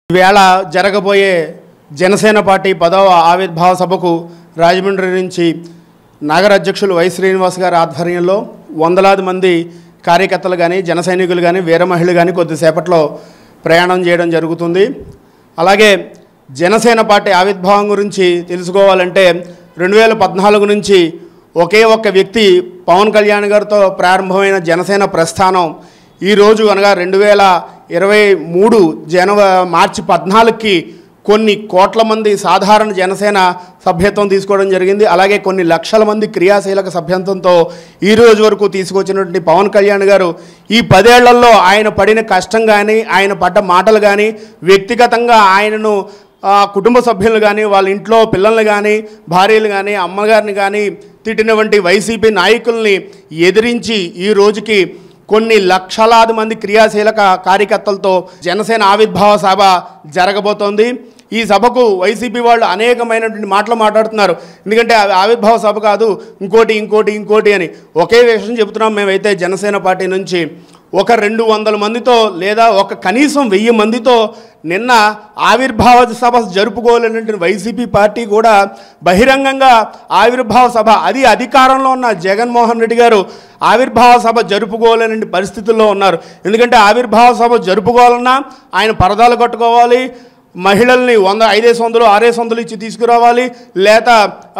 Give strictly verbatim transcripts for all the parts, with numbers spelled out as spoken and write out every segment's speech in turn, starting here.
ఈవేళ జరగబోయే జనసేన పార్టీ పదవ ఆవిర్భావ సభకు రాజమండ్రి నుంచి నగర అధ్యక్షులు వై శ్రీనివాస్ గారి ఆధ్వర్యంలో వందలాది మంది కార్యకర్తలు కానీ జన సైనికులు కానీ వీర మహిళలు కానీ కొద్దిసేపట్లో ప్రయాణం చేయడం జరుగుతుంది. అలాగే జనసేన పార్టీ ఆవిర్భావం గురించి తెలుసుకోవాలంటే రెండు వేల పద్నాలుగు నుంచి ఒకే ఒక్క వ్యక్తి పవన్ కళ్యాణ్ గారితో ప్రారంభమైన జనసేన ప్రస్థానం ఈరోజు అనగా రెండు వేల ఇరవై మూడు జనవరి మార్చి పద్నాలుగుకి కొన్ని కోట్ల మంది సాధారణ జనసేన సభ్యత్వం తీసుకోవడం జరిగింది. అలాగే కొన్ని లక్షల మంది క్రియాశీలక సభ్యత్వంతో ఈ రోజు వరకు తీసుకొచ్చినటువంటి పవన్ కళ్యాణ్ గారు ఈ పదేళ్లలో ఆయన పడిన కష్టం కానీ ఆయన పడ్డ మాటలు కానీ వ్యక్తిగతంగా ఆయనను కుటుంబ సభ్యులు కానీ వాళ్ళ ఇంట్లో పిల్లల్ని కానీ భార్యలు కానీ అమ్మగారిని కానీ తిట్టినటువంటి వైసీపీ నాయకుల్ని ఎదిరించి ఈ రోజుకి కొన్ని లక్షలాది మంది క్రియాశీలక కార్యకర్తలతో జనసేన ఆవిర్భావ సభ జరగబోతోంది. ఈ సభకు వైసీపీ వాళ్ళు అనేకమైనటువంటి మాటలు మాట్లాడుతున్నారు. ఎందుకంటే ఆవిర్భావ సభ కాదు ఇంకోటి ఇంకోటి ఇంకోటి అని ఒకే విషయం చెబుతున్నాం. మేమైతే జనసేన పార్టీ నుంచి ఒక రెండు వందల మందితో లేదా ఒక కనీసం వెయ్యి మందితో నిన్న ఆవిర్భావ సభ జరుపుకోలేనటువంటి వైసీపీ పార్టీ కూడా బహిరంగంగా ఆవిర్భావ సభ అది అధికారంలో ఉన్న జగన్మోహన్ రెడ్డి గారు ఆవిర్భావ సభ జరుపుకోలేని పరిస్థితుల్లో ఉన్నారు. ఎందుకంటే ఆవిర్భావ సభ జరుపుకోవాలన్నా ఆయన పరదాలు కట్టుకోవాలి, మహిళల్ని వంద ఐదేసి వందలు ఆరేసి వందలు ఇచ్చి తీసుకురావాలి, లేదా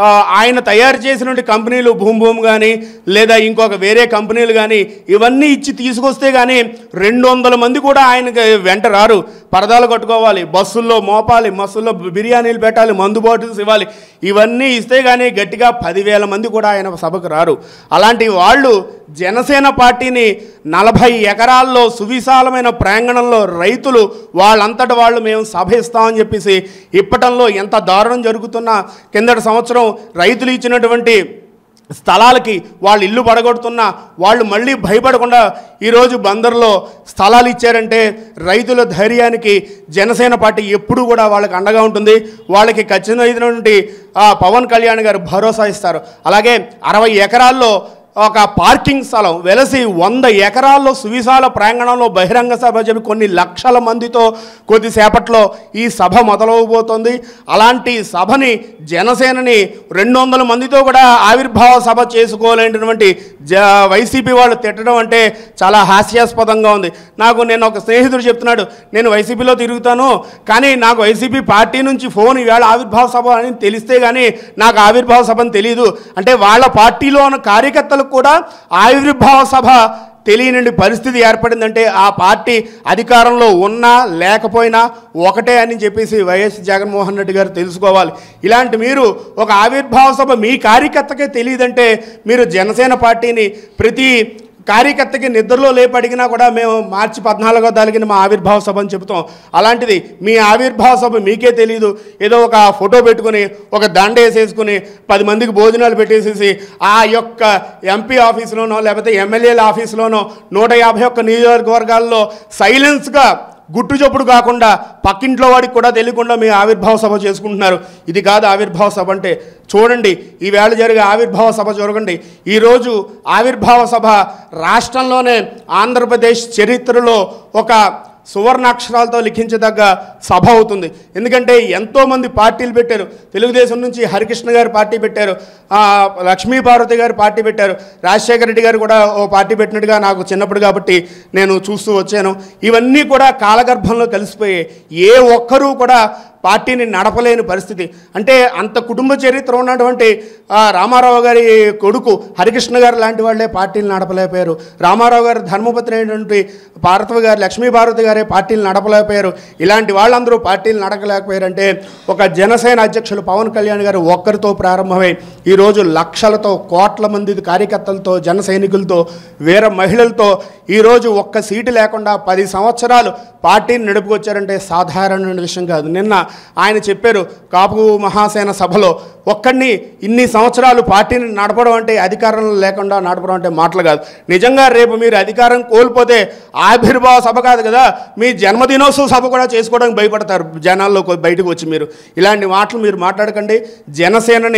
ఆయన తయారు చేసినటువంటి కంపెనీలు భూమ్ భూమ్ కానీ లేదా ఇంకొక వేరే కంపెనీలు కానీ ఇవన్నీ ఇచ్చి తీసుకొస్తే కానీ రెండు వందల మంది కూడా ఆయనకి వెంట రారు. పరదాలు కట్టుకోవాలి, బస్సుల్లో మోపాలి, బస్సుల్లో బిర్యానీలు పెట్టాలి, మందు బాటిల్స్ ఇవ్వాలి. ఇవన్నీ ఇస్తే కానీ గట్టిగా పదివేల మంది కూడా ఆయన సభకు రారు. అలాంటి వాళ్ళు జనసేన పార్టీని నలభై ఎకరాల్లో సువిశాలమైన ప్రాంగణంలో రైతులు వాళ్ళంతటి వాళ్ళు మేము సభ ఇస్తామని చెప్పేసి ఇప్పటంలో ఎంత దారుణం జరుగుతున్నా కిందటి సంవత్సరం రైతులు ఇచ్చినటువంటి స్థలాలకి వాళ్ళు ఇల్లు పడగొడుతున్నా వాళ్ళు మళ్ళీ భయపడకుండా ఈరోజు బందర్లో స్థలాలు ఇచ్చారంటే రైతుల ధైర్యానికి జనసేన పార్టీ ఎప్పుడూ కూడా వాళ్ళకి అండగా ఉంటుంది. వాళ్ళకి ఖచ్చితమైనటువంటి పవన్ కళ్యాణ్ గారు భరోసా ఇస్తారు. అలాగే అరవై ఎకరాల్లో ఒక పార్కింగ్ స్థలం వెలసి వంద ఎకరాల్లో సువిశాల ప్రాంగణంలో బహిరంగ సభ చెప్పి కొన్ని లక్షల మందితో కొద్దిసేపట్లో ఈ సభ మొదలవబోతోంది. అలాంటి సభని జనసేనని రెండు వందల మందితో కూడా ఆవిర్భావ సభ చేసుకోలేనటువంటి జ వైసీపీ వాళ్ళు తిట్టడం అంటే చాలా హాస్యాస్పదంగా ఉంది. నాకు నేను ఒక స్నేహితుడు చెప్తున్నాడు, నేను వైసీపీలో తిరుగుతాను కానీ నాకు వైసీపీ పార్టీ నుంచి ఫోన్ ఈవేళ ఆవిర్భావ సభ అని తెలిస్తే కానీ నాకు ఆవిర్భావ సభ అని తెలియదు. అంటే వాళ్ళ పార్టీలో ఉన్న కార్యకర్తలు కూడా ఆవిర్భావ సభ తెలియని పరిస్థితి ఏర్పడిందంటే ఆ పార్టీ అధికారంలో ఉన్నా లేకపోయినా ఒకటే అని చెప్పేసి వైఎస్ జగన్మోహన్ రెడ్డి గారు తెలుసుకోవాలి. ఇలాంటి మీరు ఒక ఆవిర్భావ సభ మీ కార్యకర్తకే తెలియదంటే మీరు జనసేన పార్టీని ప్రతి కార్యకర్తకి నిద్రలో లేపి అడిగినా కూడా మేము మార్చి పద్నాలుగో తారీఖున మా ఆవిర్భావ సభ అని చెబుతాం. అలాంటిది మీ ఆవిర్భావ సభ మీకే తెలియదు. ఏదో ఒక ఫోటో పెట్టుకుని ఒక దండ వేసేసుకుని పది మందికి భోజనాలు పెట్టేసేసి ఆ యొక్క ఎంపీ ఆఫీసులోనో లేకపోతే ఎమ్మెల్యేల ఆఫీసులోనో నూట యాభై ఒక్క నియోజకవర్గాల్లో సైలెన్స్గా గుట్టు చప్పుడు కాకుండా పక్కింట్లో వాడికి కూడా తెలియకుండా మీ ఆవిర్భావ సభ చేసుకుంటున్నారు. ఇది కాదు ఆవిర్భావ సభ అంటే. చూడండి ఈవేళ జరిగే ఆవిర్భావ సభ చూడండి. ఈరోజు ఆవిర్భావ సభ రాష్ట్రంలోనే ఆంధ్రప్రదేశ్ చరిత్రలో ఒక సువర్ణాక్షరాలతో లిఖించదగ్గ సభ అవుతుంది. ఎందుకంటే ఎంతోమంది పార్టీలు పెట్టారు. తెలుగుదేశం నుంచి హరికృష్ణ గారు పార్టీ పెట్టారు, లక్ష్మీపార్వతి గారు పార్టీ పెట్టారు, రాజశేఖర రెడ్డి గారు కూడా ఓ పార్టీ పెట్టినట్టుగా నాకు చిన్నప్పుడు కాబట్టి నేను చూస్తూ వచ్చాను. ఇవన్నీ కూడా కాలగర్భంలో కలిసిపోయాయి. ఏ ఒక్కరూ కూడా పార్టీని నడపలేని పరిస్థితి. అంటే అంత కుటుంబ చరిత్ర ఉన్నటువంటి రామారావు గారి కొడుకు హరికృష్ణ గారు లాంటి వాళ్ళే పార్టీలు నడపలేకపోయారు. రామారావు గారు ధర్మపత్ని అయినటువంటి పార్వతి గారు లక్ష్మీపార్వతి గారే పార్టీలు నడపలేకపోయారు. ఇలాంటి వాళ్ళందరూ పార్టీలు నడపలేకపోయారంటే ఒక జనసేన అధ్యక్షులు పవన్ కళ్యాణ్ గారు ఒక్కరితో ప్రారంభమై ఈరోజు లక్షలతో కోట్ల మంది కార్యకర్తలతో జన సైనికులతో వీర మహిళలతో ఈరోజు ఒక్క సీటు లేకుండా పది సంవత్సరాలు పార్టీని నడుపుకొచ్చారంటే సాధారణమైన విషయం కాదు. నిన్న ఆయన చెప్పారు కాపు మహాసేన సభలో ఒక్కడిని ఇన్ని సంవత్సరాలు పార్టీని నడపడం అంటే అధికారంలో లేకుండా నడపడం అంటే మాటలు కాదు. నిజంగా రేపు మీరు అధికారం కోల్పోతే ఆవిర్భావ సభ కాదు కదా మీ జన్మదినోత్సవ సభ కూడా చేసుకోవడానికి భయపడతారు జనాల్లో బయటకు వచ్చి. మీరు ఇలాంటి మాటలు మీరు మాట్లాడకండి. జనసేనని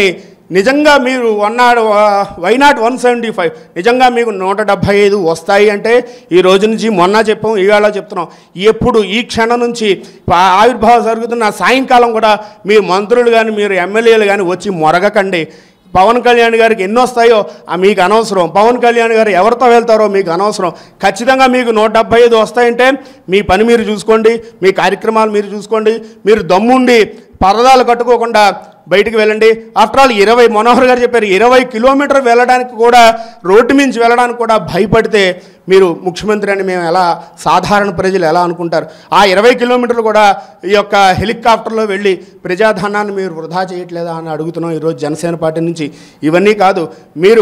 నిజంగా మీరు one not why not one seventy five నిజంగా మీకు నూట డెబ్భై ఐదు వస్తాయి అంటే ఈ రోజు నుంచి మొన్న చెప్పాం, ఈవేళ చెప్తున్నాం, ఎప్పుడు ఈ క్షణం నుంచి ఆవిర్భావం జరుగుతున్న సాయంకాలం కూడా మీ మంత్రులు కానీ మీరు ఎమ్మెల్యేలు కానీ వచ్చి మొరగకండి. పవన్ కళ్యాణ్ గారికి ఎన్ని వస్తాయో మీకు అనవసరం, పవన్ కళ్యాణ్ గారు ఎవరితో వెళ్తారో మీకు అనవసరం. ఖచ్చితంగా మీకు నూట డెబ్బై ఐదు వస్తాయంటే మీ పని మీరు చూసుకోండి, మీ కార్యక్రమాలు మీరు చూసుకోండి. మీరు దమ్ముండి పరదాలు కట్టుకోకుండా బయటికి వెళ్ళండి. ఆఫ్టర్ ఆల్ ఇరవై మనోహర్ గారు చెప్పారు, ఇరవై కిలోమీటర్ వెళ్ళడానికి కూడా, రోడ్డు మించి వెళ్ళడానికి కూడా భయపడితే మీరు ముఖ్యమంత్రి అని మేము ఎలా, సాధారణ ప్రజలు ఎలా అనుకుంటారు? ఆ ఇరవై కిలోమీటర్లు కూడా ఈ యొక్క హెలికాప్టర్లో వెళ్ళి ప్రజాధనాన్ని మీరు వృధా చేయట్లేదా అని అడుగుతున్నాం ఈరోజు జనసేన పార్టీ నుంచి. ఇవన్నీ కాదు, మీరు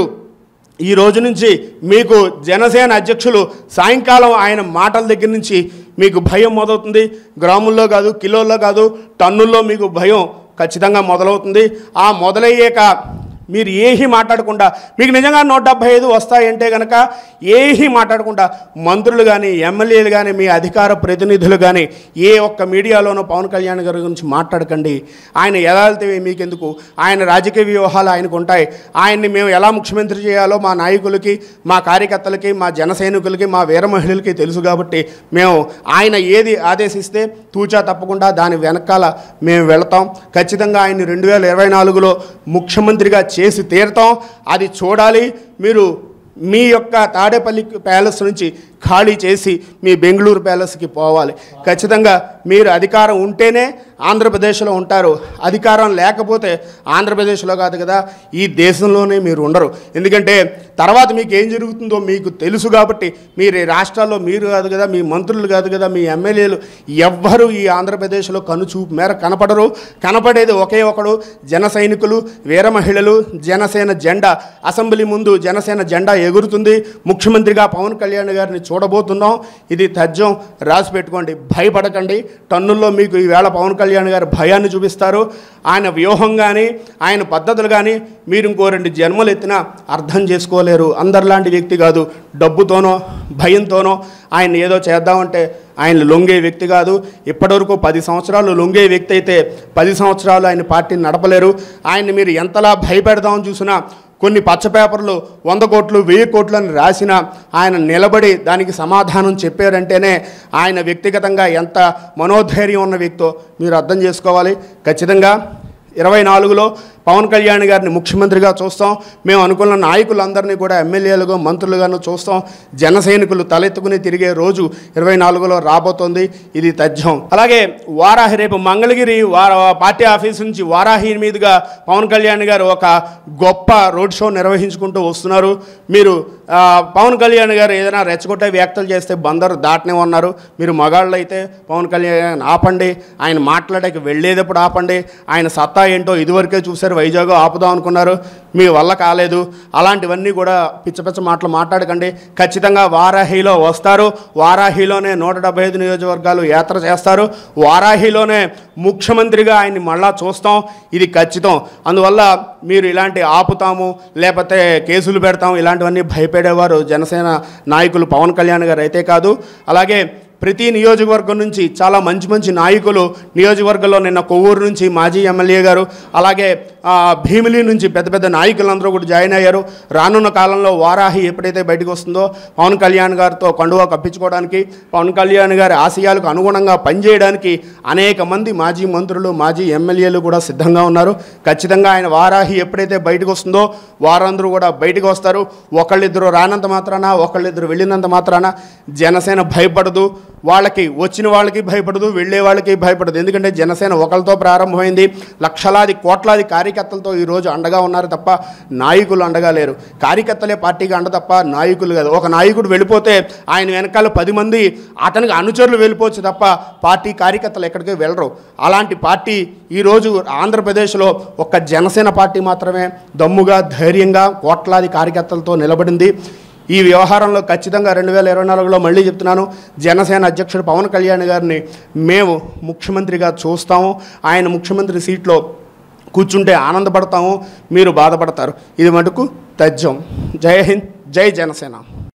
ఈ రోజు నుంచి మీకు జనసేన అధ్యక్షులు సాయంకాలం ఆయన మాటల దగ్గర నుంచి మీకు భయం మొదలవుతుంది. గ్రాముల్లో కాదు, కిలోల్లో కాదు, టన్నుల్లో మీకు భయం ఖచ్చితంగా మొదలవుతుంది. ఆ మొదలయ్యాక మీరు ఏహీ మాట్లాడకుండా, మీకు నిజంగా నూట డెబ్బై ఐదు వస్తాయంటే కనుక ఏహీ మాట్లాడకుండా మంత్రులు కానీ ఎమ్మెల్యేలు కానీ మీ అధికార ప్రతినిధులు కానీ ఏ ఒక్క మీడియాలోనూ పవన్ కళ్యాణ్ గారి గురించి మాట్లాడకండి. ఆయన ఎలా వెళ్తే మీకెందుకు? ఆయన రాజకీయ వ్యూహాలు ఆయనకు ఉంటాయి. ఆయన్ని మేము ఎలా ముఖ్యమంత్రి చేయాలో మా నాయకులకి, మా కార్యకర్తలకి, మా జన సైనికులకి, మా వీర మహిళలకి తెలుసు. కాబట్టి మేము ఆయన ఏది ఆదేశిస్తే తూచా తప్పకుండా దాని వెనకాల మేము వెళతాం. ఖచ్చితంగా ఆయన్ని రెండు వేల ఇరవై నాలుగులో ముఖ్యమంత్రిగా చేసి తీరుతాం. అది చూడాలి. మీరు మీ యొక్క తాడేపల్లి ప్యాలెస్ నుంచి ఖాళీ చేసి మీ బెంగళూరు ప్యాలెస్కి పోవాలి. ఖచ్చితంగా మీరు అధికారం ఉంటేనే ఆంధ్రప్రదేశ్లో ఉంటారు. అధికారం లేకపోతే ఆంధ్రప్రదేశ్లో కాదు కదా, ఈ దేశంలోనే మీరు ఉండరు. ఎందుకంటే తర్వాత మీకు ఏం జరుగుతుందో మీకు తెలుసు. కాబట్టి మీరు రాష్ట్రాల్లో మీరు కాదు కదా, మీ మంత్రులు కాదు కదా, మీ ఎమ్మెల్యేలు ఎవ్వరూ ఈ ఆంధ్రప్రదేశ్లో కనుచూపు మేర కనపడరు. కనపడేది ఒకే ఒకడు, జన సైనికులు, వీర మహిళలు. జనసేన జెండా అసెంబ్లీ ముందు జనసేన జెండా ఎగురుతుంది. ముఖ్యమంత్రిగా పవన్ కళ్యాణ్ గారిని చూడబోతున్నాం. ఇది తథ్యం, రాసి పెట్టుకోండి. భయపడకండి. టన్నుల్లో మీకు ఈవేళ పవన్ కళ్యాణ్ గారు భయాన్ని చూపిస్తారు. ఆయన వ్యూహం కానీ ఆయన పద్ధతులు కానీ మీరు ఇంకో రెండు జన్మలు ఎత్తినా అర్థం చేసుకోలేరు. అందరిలాంటి వ్యక్తి కాదు. డబ్బుతోనో భయంతోనో ఆయన ఏదో చేద్దామంటే ఆయన లొంగే వ్యక్తి కాదు. ఇప్పటివరకు పది సంవత్సరాలు లొంగే వ్యక్తి అయితే పది సంవత్సరాలు ఆయన పార్టీని నడపలేరు. ఆయన్ని మీరు ఎంతలా భయపెడదామని చూసినా కొన్ని పచ్చ పేపర్లు వంద కోట్లు వెయ్యి కోట్లు అని రాసిన ఆయన నిలబడి దానికి సమాధానం చెప్పారంటేనే ఆయన వ్యక్తిగతంగా ఎంత మనోధైర్యం ఉన్న వ్యక్తో మీరు అర్థం చేసుకోవాలి. ఖచ్చితంగా ఇరవై నాలుగులో పవన్ కళ్యాణ్ గారిని ముఖ్యమంత్రిగా చూస్తాం. మేము అనుకున్న నాయకులందరినీ కూడా ఎమ్మెల్యేలుగా మంత్రులుగాను చూస్తాం. జన సైనికులు తలెత్తుకుని తిరిగే రోజు ఇరవై నాలుగులో రాబోతోంది. ఇది తథ్యం. అలాగే వారాహి, రేపు మంగళగిరి వార పార్టీ ఆఫీస్ నుంచి వారాహి మీదుగా పవన్ కళ్యాణ్ గారు ఒక గొప్ప రోడ్ షో నిర్వహించుకుంటూ వస్తున్నారు. మీరు పవన్ కళ్యాణ్ గారు ఏదైనా రెచ్చగొట్టే వ్యాఖ్యలు చేస్తే బందరు దాటనే ఉన్నారు. మీరు మగాళ్ళు అయితే పవన్ కళ్యాణ్ ఆపండి. ఆయన మాట్లాడక వెళ్ళేటప్పుడు ఆపండి. ఆయన సత్తా ఏంటో ఇదివరకే చూశారు. వైజాగ్ ఆపుదాం అనుకున్నారు, మీ వల్ల కాలేదు. అలాంటివన్నీ కూడా పిచ్చ పిచ్చ మాటలు మాట్లాడకండి. ఖచ్చితంగా వారాహిలో వస్తారు. వారాహిలోనే నూట డెబ్బై ఐదు నియోజకవర్గాలు యాత్ర చేస్తారు. వారాహిలోనే ముఖ్యమంత్రిగా ఆయన్ని మళ్ళా చూస్తాం. ఇది ఖచ్చితం. అందువల్ల మీరు ఇలాంటి ఆపుతాము లేకపోతే కేసులు పెడతాం ఇలాంటివన్నీ భయపడేవారు జనసేన నాయకులు పవన్ కళ్యాణ్ గారు అయితే కాదు. అలాగే ప్రతి నియోజకవర్గం నుంచి చాలా మంచి మంచి నాయకులు నియోజకవర్గంలో నిన్న కొవ్వూరు నుంచి మాజీ ఎమ్మెల్యే గారు, అలాగే భీమిలి నుంచి పెద్ద పెద్ద నాయకులందరూ కూడా జాయిన్ అయ్యారు. రానున్న కాలంలో వారాహి ఎప్పుడైతే బయటకు వస్తుందో పవన్ కళ్యాణ్ గారితో కండువా కప్పించుకోవడానికి, పవన్ కళ్యాణ్ గారి ఆశయాలకు అనుగుణంగా పనిచేయడానికి అనేక మంది మాజీ మంత్రులు, మాజీ ఎమ్మెల్యేలు కూడా సిద్ధంగా ఉన్నారు. ఖచ్చితంగా ఆయన వారాహి ఎప్పుడైతే బయటకు వస్తుందో వారందరూ కూడా బయటకు వస్తారు. ఒకళ్ళిద్దరు రానంత మాత్రాన, ఒకళ్ళిద్దరు వెళ్ళినంత మాత్రాన జనసేన భయపడదు. వాళ్ళకి వచ్చిన వాళ్ళకి భయపడదు, వెళ్ళే వాళ్ళకి భయపడదు. ఎందుకంటే జనసేన ఒకరితో ప్రారంభమైంది. లక్షలాది కోట్లాది కార్యకర్తలతో ఈరోజు అండగా ఉన్నారు తప్ప నాయకులు అండగా లేరు. కార్యకర్తలే పార్టీకి అండ తప్ప నాయకులు కాదు. ఒక నాయకుడు వెళ్ళిపోతే ఆయన వెనకాల పది మంది అతనికి అనుచరులు వెళ్ళిపోవచ్చు తప్ప పార్టీ కార్యకర్తలు ఎక్కడికి వెళ్ళరు. అలాంటి పార్టీ ఈరోజు ఆంధ్రప్రదేశ్లో ఒక్క జనసేన పార్టీ మాత్రమే దమ్ముగా ధైర్యంగా కోట్లాది కార్యకర్తలతో నిలబడింది. ఈ వ్యవహారంలో ఖచ్చితంగా రెండు వేల ఇరవై నాలుగులో మళ్ళీ చెప్తున్నాను, జనసేన అధ్యక్షుడు పవన్ కళ్యాణ్ గారిని మేము ముఖ్యమంత్రిగా చూస్తాము. ఆయన ముఖ్యమంత్రి సీట్లో కూర్చుంటే ఆనందపడతాము, మీరు బాధపడతారు. ఇది మటుకు తథ్యం. జై హింద్, జై జనసేన.